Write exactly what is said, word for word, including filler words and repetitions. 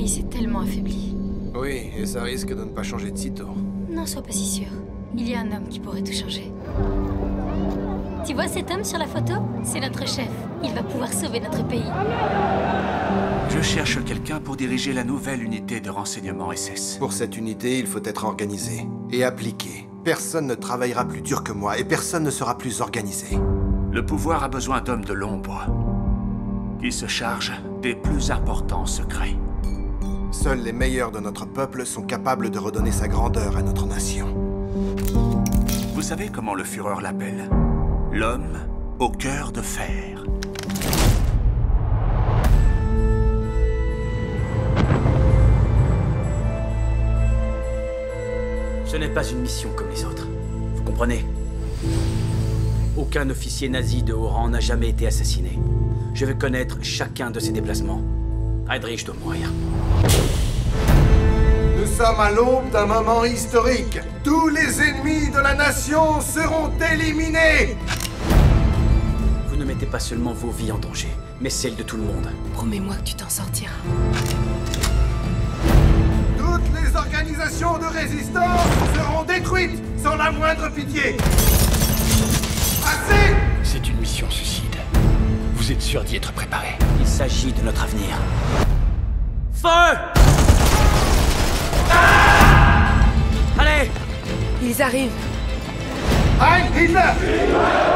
pays s'est tellement affaibli. Oui, et ça risque de ne pas changer de sitôt. N'en sois pas si sûr. Il y a un homme qui pourrait tout changer. Tu vois cet homme sur la photo? C'est notre chef. Il va pouvoir sauver notre pays. Je cherche quelqu'un pour diriger la nouvelle unité de renseignement S S. Pour cette unité, il faut être organisé et appliqué. Personne ne travaillera plus dur que moi et personne ne sera plus organisé. Le pouvoir a besoin d'hommes de l'ombre qui se chargent des plus importants secrets. Seuls les meilleurs de notre peuple sont capables de redonner sa grandeur à notre nation. Vous savez comment le Führer l'appelle? L'homme au cœur de fer. Ce n'est pas une mission comme les autres. Vous comprenez? Aucun officier nazi de haut rang n'a jamais été assassiné. Je veux connaître chacun de ses déplacements. Heydrich doit mourir. Nous sommes à l'aube d'un moment historique. Tous les ennemis de la nation seront éliminés. Vous ne mettez pas seulement vos vies en danger, mais celle de tout le monde. Promets-moi que tu t'en sortiras. Toutes les organisations de résistance seront détruites sans la moindre pitié. Assez! C'est une mission suicide. Vous êtes sûr d'y être préparé? Il s'agit de notre avenir. Feu! Ah! Allez! Ils arrivent. Heil Hitler!